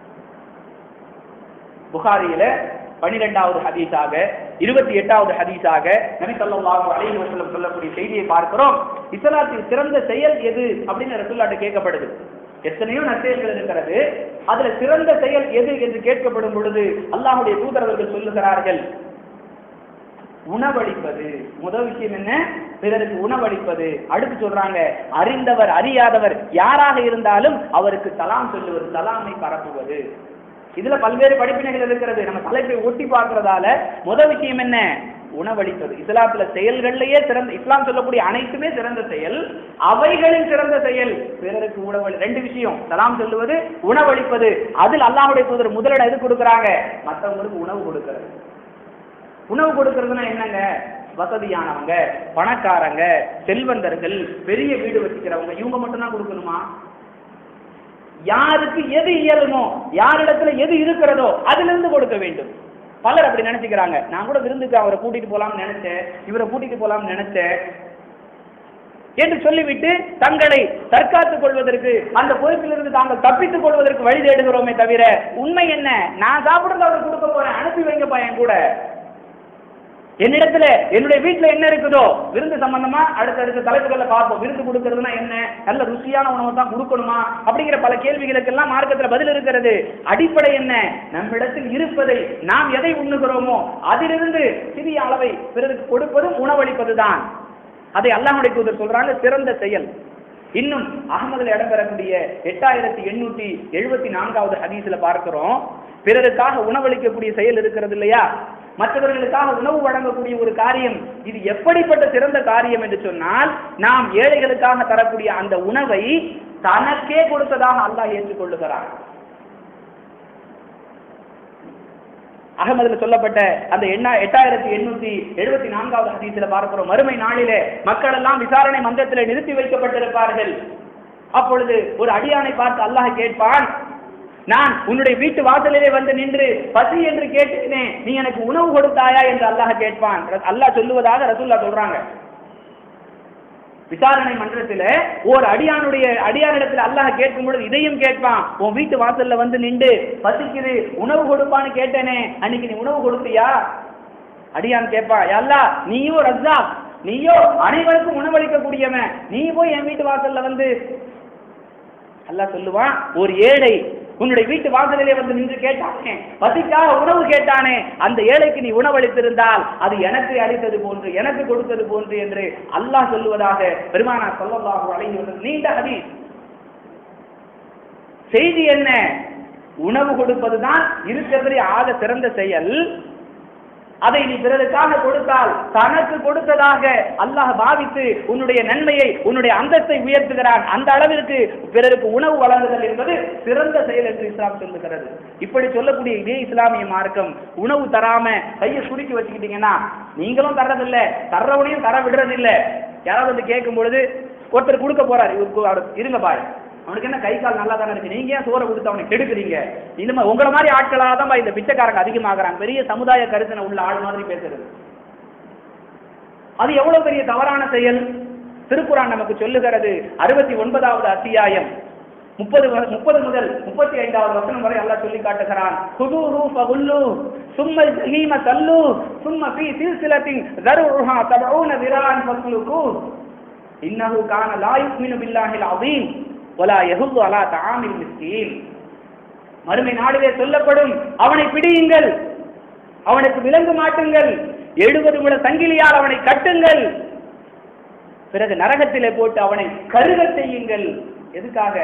புகாரியில பனிரெண்டாவது ஹதீஸாக இருபத்தி எட்டாவது ஹதீஸாக நபி ஸல்லல்லாஹு அலைஹி வஸல்லம் சொல்லக்கூடிய செய்தியை பார்க்கிறோம். இஸ்லாத்தில் சிறந்த செயல் எது அப்படின்னு ரசூலுல்லாஹ்ட்ட கேட்கப்படுது. எத்தனையோ நற்செயல்கள் இருக்கிறது, அதுல சிறந்த செயல் எது என்று கேட்கப்படும் பொழுது அல்லாஹ்வுடைய தூதர் அவர்கள் சொல்லுகிறார்கள், உணவளிப்பது. முதல் விஷயம் என்ன? பிறருக்கு உணவளிப்பது. அடுத்து சொல்றாங்க, அறிந்தவர் அறியாதவர் யாராக இருந்தாலும் அவருக்கு சலாம் சொல்லுவது, சலாமை பரப்புவது. இதுல பல்வேறு படிப்பினைகள் இருக்கிறது. நம்ம தலைப்பை ஒட்டி பார்க்கிறதால முதல் விஷயம் என்ன? உணவளிப்பது. இஸ்லாத்துல செயல்களிலேயே சிறந்த, இஸ்லாம் சொல்லக்கூடிய அனைத்துமே சிறந்த செயல், அவைகளில் சிறந்த செயல் பிறருக்கு உணவளி. ரெண்டு விஷயம், சலாம் சொல்லுவது, உணவளிப்பது. அதில் அல்லாஹ்வுடைய தூதர் முதலிடம் எது கொடுக்குறாங்க? மற்றவங்களுக்கு உணவு கொடுக்கிறது. உணவு கொடுக்கறதுன்னா என்னங்க? வசதியானவங்க, பணக்காரங்க, செல்வந்தர்கள், பெரிய வீடு வச்சுக்கிறவங்க, இவங்க மட்டும்தான் கொடுக்கணுமா? யாருக்கு எது இயலுமோ, யாரிடத்துல எது இருக்கிறதோ அதிலிருந்து கொடுக்க வேண்டும். பலர் அப்படி நினைச்சுக்கிறாங்க. நான் கூட விருந்துக்கு அவரை கூட்டிட்டு போலாம்னு நினைச்சேன், இவரை கூட்டிட்டு போலாம்னு நினைச்சேன் என்று சொல்லிவிட்டு தங்களை தற்காத்துக் கொள்வதற்கு, அந்த பொறுப்பிலிருந்து தாங்கள் தப்பித்துக் கொள்வதற்கு வழி தேடுகிறோமே தவிர உண்மை என்ன? நான் சாப்பிடுறது அவரை கொடுக்க போறேன், அனுப்பி வைங்கப்பா என் கூட. என்னிடத்துல என்னுடைய வீட்டுல என்ன இருக்குதோ விருந்து சம்பந்தமா அடுத்தடுத்த தலைப்புகளை பார்ப்போம். விருந்து கொடுக்கறதுனா என்ன? நல்ல ருசியான உணவு தான் கொடுக்கணுமா? அப்படிங்கிற பல கேள்விகளுக்கெல்லாம் மார்க்கத்துல பதில் இருக்கிறது. அடிப்படை என்ன? நம்மிடத்தில் இருப்பதை, நாம் எதை உண்ணுகிறோமோ அதிலிருந்து சிறிய அளவை பிறருக்கு கொடுப்பதும் உணவளிப்பதுதான். அதை அல்லாஹ்வுடைய தூதர் சொல்றாங்க சிறந்த செயல். இன்னும் அகமதுல இடம்பெறக்கூடிய எட்டாயிரத்தி எண்ணூத்தி எழுபத்தி நான்காவது ஹதீஸ்ல பார்க்கிறோம், பிறருக்காக உணவளிக்கக்கூடிய செயல் இருக்கிறது இல்லையா, மற்றவர்களுக்காக உணவு வழங்கக்கூடிய ஒரு காரியம், இது எப்படிப்பட்ட சிறந்த காரியம் என்று சொன்னால், நாம் ஏழைகளுக்காக தரக்கூடிய அந்த உணவை தனக்கே கொடுத்ததாக அல்லாஹ் ஏற்றுக்கொள்ளுகிறார். அகமதுல சொல்லப்பட்ட அந்த எட்டாயிரத்தி எண்ணூத்தி எழுபத்தி நான்காவது ஹதீஸ்ல பார்க்கிறோம், மறுமை நாளிலே மக்கள் எல்லாம் விசாரணை மன்றத்தில் நிறுத்தி வைக்கப்பட்டிருப்பார்கள். அப்பொழுது ஒரு அடியானை பார்த்து அல்லாஹ் கேட்பான், நான் உன்னுடைய வீட்டு வாசலிலே வந்து நின்று பசி என்று கேட்டேனே, நீ எனக்கு உணவு கொடுத்தாயா என்று அல்லாஹ் கேட்பான். அல்லாஹ் சொல்லுவதாக ரசூலுல்லாஹ் சொல்றாங்க. விசாரணை மன்றத்தில் ஒரு அடியானுடைய அடியானிடத்தில் அல்லாஹ் கேட்கும் பொழுது இதையும் கேட்பான், உன் வீட்டு வாசல்ல வந்து நின்று பசிக்குது உணவு கொடுப்பான்னு கேட்டேனே, அன்னைக்கு நீ உணவு கொடுத்தியா? அடியான் கேட்பா, அல்லா நீயோ ரஸ்ஸாக், நீயோ அனைவருக்கும் உணவளிக்க கூடியவன், நீ போய் என் வீட்டு வாசல்ல வந்து. அல்லாஹ் சொல்லுவான், ஒரு ஏழை உன்னுடைய வீட்டு வாசலிலே வந்து நின்று கேட்டானே, பசிக்காக உணவு கேட்டானே, அந்த ஏழைக்கு நீ உணவளித்திருந்தால் அது எனக்கு அளித்தது போன்று, எனக்கு கொடுத்தது போன்று என்று அல்லாஹ் சொல்லுவதாக பெருமானார் ஸல்லல்லாஹு அலைஹி வஸல்லம் நீண்ட ஹதீஸ். செய்தி என்ன? உணவு கொடுப்பதுதான் இருக்கிறதுலே ஆக சிறந்த செயல். அதை நீ பிறருக்காக கொடுத்தால் தனக்கு கொடுத்ததாக அல்லாஹ் பாவித்து உன்னுடைய நன்மையை, உன்னுடைய அந்தஸ்தை உயர்த்துகிறான். அந்த அளவிற்கு பிறருக்கு உணவு வழங்குதல் என்பது சிறந்த செயல் என்று இஸ்லாம் சொல்லுகிறது. இப்படி சொல்லக்கூடிய இதே இஸ்லாமிய மார்க்கம் உணவு தராம கையை சுருக்கி வச்சுக்கிட்டீங்கன்னா நீங்களும் தர்றதில்லை, தர்றவனையும் தர விடுறதில்லை. யாராவது வந்து கேட்கும் பொழுது ஒருத்தர் கொடுக்க போறாரு, இருங்க பாரு, அவனுக்கு என்ன கை கால் நல்லா தானே இருக்கு, நீங்க ஏன் சோறை கொடுத்து அவனை கெடுக்குறீங்க? இந்த மாதிரி உங்களை மாதிரி ஆட்களாக தான் இந்த பிச்சைக்காரங்க அதிகமாகறாங்க. பெரிய சமுதாய கருத்தின உள்ள ஆள் மாதிரி பேசுறது, அது எவ்வளவு பெரிய தவறான செயல். திருக்குர்ஆன் நமக்கு சொல்லுகிறது, அறுபத்தி ஒன்பதாவது அத்தியாயம் முப்பது முப்பது முதல் முப்பத்தி ஐந்தாவது வசனம் வரை அல்லாஹ் சொல்லி காட்டுகிறான். குதூஹு ஃபகுல்லு சும்மல் ஜஹீம தல்லு சும்ம ஃபீ சில்சிலத்தின் ذرعها سبعون ذراعا فاسلكوه இன்னஹு கான லா யுமினு பில்லாஹில் அஸீம் வலா யஹுது அலா தஆமில் மிஸ்கீன். மறுமை நாளிலே சொல்லப்படும், அவனை பிடியுங்கள், அவனுக்கு விலங்கு மாட்டுங்கள், எழுபது முழ சங்கிலியால் அவனை கட்டுங்கள், பிறகு நரகத்திலே போட்டு அவனை கருக செய்யுங்கள். எதுக்காக?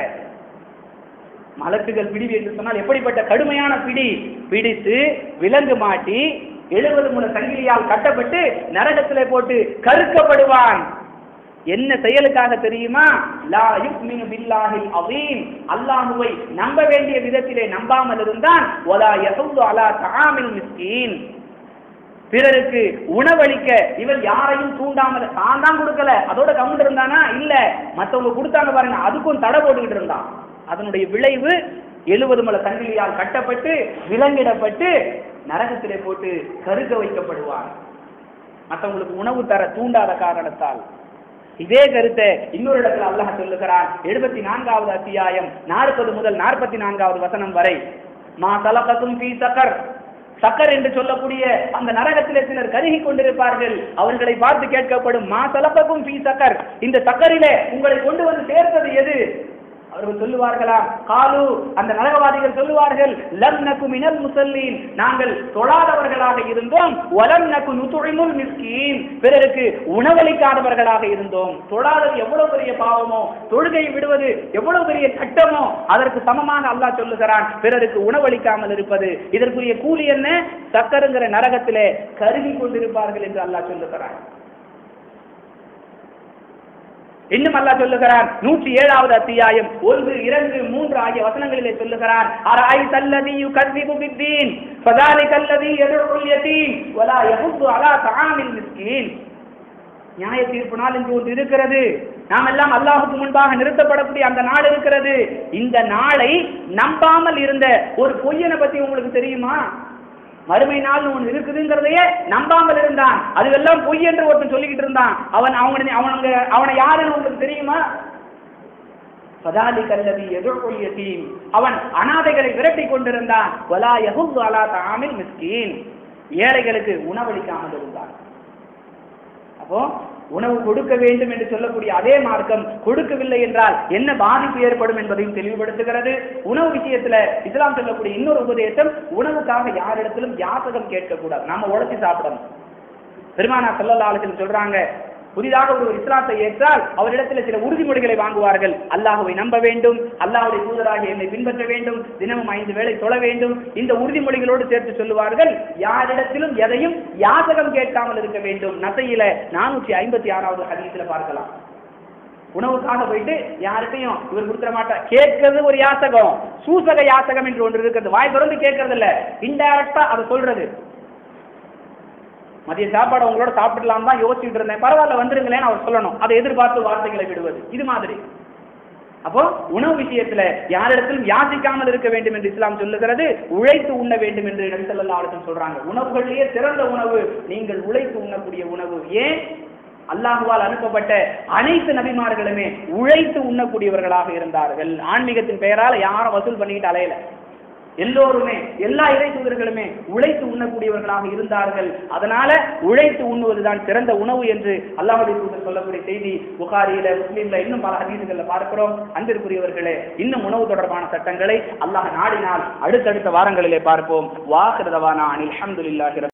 மலக்குகள் பிடி என்று சொன்னால் எப்படிப்பட்ட கடுமையான பிடி, பிடித்து விலங்கு மாட்டி எழுபது முழ சங்கிலியால் கட்டப்பட்டு நரகத்திலே போட்டு கருக்கப்படுவான். என்ன செயலுக்காக தெரியுமா? லா யுமினு பில்லாஹில் அஸீம், அல்லாஹ்வை நம்ப வேண்டிய விதத்திலே நம்பாமல் இருந்தான். வலா யஹுது அலா தஆமில் மிஸ்கீன், பிறருக்கு உணவளிக்க இவன் யாரையும் தூண்டாமல், தான் தான் கொடுக்கல அதோட கவுண்ட் இருந்தானா? இல்ல, மற்றவங்க கொடுத்தாங்க பாருங்க, அதுக்கும் தடை போட்டுக்கிட்டு இருந்தான். அதனுடைய விளைவு எழுபது முழ சங்கிலியால் கட்டப்பட்டு விலங்கிடப்பட்டு நரகத்திலே போட்டு கருக வைக்கப்படுவான். மற்றவங்களுக்கு உணவு தர தூண்டாத காரணத்தால். இதே கருத்தை இன்னொரு இடத்துல அல்லாஹ் சொல்லுகிறான். எழுபத்தி நான்காவது அத்தியாயம் நாற்பது முதல் நாற்பத்தி நான்காவது வசனம் வரை, மா சலகத்தும் ஃபீ சகர், சக்கர் என்று சொல்லக்கூடிய அந்த நரகத்திலே சிலர் கருகி கொண்டிருப்பார்கள். அவர்களை பார்த்து கேட்கப்படும், மா சலகத்தும் ஃபீ சகர், இந்த சக்கரிலே உங்களை கொண்டு வந்து சேர்த்தது எது? அவர்கள் சொல்லுவார்களா, காலு, அந்த நரகவாதிகள் சொல்லுவார்கள், லம் நகு மினல் முஸல்லீன், நாங்கள் தொழாதவர்களாக இருந்தோம், வலம் நகு நுதுஇமுல் மிஸ்கீன், பிறருக்கு உணவளிக்காதவர்களாக இருந்தோம். தொழாதது எவ்வளவு பெரிய பாவமோ, தொழுகை விடுவது எவ்வளவு பெரிய கட்டமோ, அதற்கு சமமாக அல்லாஹ் சொல்லுகிறான் பிறருக்கு உணவளிக்காமல் இருப்பது. இதற்குரிய கூலி என்ன? சக்கருங்கிற நரகத்திலே கருகி கொண்டிருப்பார்கள் என்று அல்லாஹ் சொல்லுகிறான். இன்னும் அல்லாஹ் சொல்லுகிறான் நூற்றி ஏழாவது அத்தியாயம் ஒன்று இரண்டு மூன்று ஆகிய வசனங்களிலே சொல்லுகிறான், அரஐதல்லதி யுகذிபு பித்தீன் ஃபதாலிகல்லதி யதுல் யதீம் வலா யஹுது அலா தஆமில் மிஸ்கீன். நியாய தீர்ப்பு நாள் என்று ஒன்று இருக்கிறது. நாம் எல்லாம் அல்லாஹ்வுக்கு முன்பாக நிறுத்தப்படக்கூடிய அந்த நாள் இருக்கிறது. இந்த நாளை நம்பாமல் இருந்த ஒரு பொய்யனை பத்தி உங்களுக்கு தெரியுமா? மறுமை நாள் ஒன்று இருக்குதுங்கிறதையே நம்பாமல் இருந்தான். அதுவெல்லாம் பொய் என்று ஒருத்தன் சொல்லிக்கிட்டு இருந்தான். அவன் அவங்க அவனுங்க அவனை யாருன்னு உங்களுக்கு தெரியுமா? ஃபதாலிகல்லதி யதுல் யதீம், அவன் அனாதைகளை விரட்டி கொண்டிருந்தான். வலா யஹுது அலா தஆமில் மிஸ்கீன், ஏழைகளுக்கு உணவளிக்காமல் இருந்தான். அப்போ உணவு கொடுக்க வேண்டும் என்று சொல்லக்கூடிய அதே மார்க்கம் கொடுக்கவில்லை என்றால் என்ன பாதிப்பு ஏற்படும் என்பதையும் தெளிவுபடுத்துகிறது. உணவு விஷயத்துல இஸ்லாம் சொல்லக்கூடிய இன்னொரு உபதேசம், உணவுக்காக யாரிடத்திலும் யாசகம் கேட்கக்கூடாது, நாம உழைச்சி சாப்பிடணும். பெருமானார் ஸல்லல்லாஹு அலைஹி வஸல்லம் சொல்றாங்க, புதிதாக ஒரு இஸ்லாத்தை ஏற்றால் அவரிடத்தில் சில உறுதிமொழிகளை வாங்குவார்கள். அல்லாஹ்வை நம்ப வேண்டும், அல்லாஹ்வுடைய தூதராகிய என்னை பின்பற்ற வேண்டும், தினமும் ஐந்து வேளை தொழ வேண்டும். இந்த உறுதிமொழிகளோடு சேர்த்து சொல்லுவார்கள், யாரிடத்திலும் எதையும் யாசகம் கேட்காமல் இருக்க வேண்டும். நசையில நானூற்றி ஐம்பத்தி ஆறாவது ஹதீஸ்ல பார்க்கலாம். உணவுக்காக போயிட்டு யாருக்கையும் இவர் கொடுத்துட மாட்டார், கேட்கறது ஒரு யாசகம், சூசக யாசகம் என்று ஒன்று இருக்கிறது. வாய் திறந்து கேட்கறது இல்ல, இன்டைரக்டா அதை சொல்றது. மதிய சாப்பாடு உங்களோட சாப்பிடலாம் தான் யோசிச்சுட்டு இருந்தேன், பரவாயில்ல வந்துருங்களேன்னு அவர் சொல்லணும். அதை எதிர்பார்த்து வார்த்தைகளை விடுவது இது மாதிரி. அப்போ உணவு விஷயத்துல யாரிடத்திலும் யாசிக்காமல் இருக்க வேண்டும் என்று இஸ்லாம் சொல்லுகிறது. உழைத்து உண்ண வேண்டும் என்று நபி ஸல்லல்லாஹு அலைஹி வஸல்லம் சொல்றாங்க. உணவுகளிலேயே சிறந்த உணவு நீங்கள் உழைத்து உண்ணக்கூடிய உணவு. ஏன்? அல்லாஹ்வால் அனுப்பப்பட்ட அனைத்து நபிமார்களுமே உழைத்து உண்ணக்கூடியவர்களாக இருந்தார்கள். ஆன்மீகத்தின் பெயரால யாரும் வசூல் பண்ணிக்கிட்டு அலையல. எல்லோருமே எல்லா இறை தூதர்களுமே உழைத்து உண்ணக்கூடியவர்களாக இருந்தார்கள். அதனால உழைத்து உண்ணுவதுதான் சிறந்த உணவு என்று அல்லாஹ்வுடைய தூதர் சொல்லக்கூடிய செய்தி புகாரியில, முஸ்லிம்ல, இன்னும் பல ஹதீஸ்கள்ல பார்க்கிறோம். அன்பிற்குரியவர்களே, இன்னும் உணவு தொடர்பான சட்டங்களை அல்லாஹ் நாடினால் அடுத்தடுத்த வாரங்களிலே பார்ப்போம். வாஹிர் தவானா அனில் ஹம்துலில்லாஹி.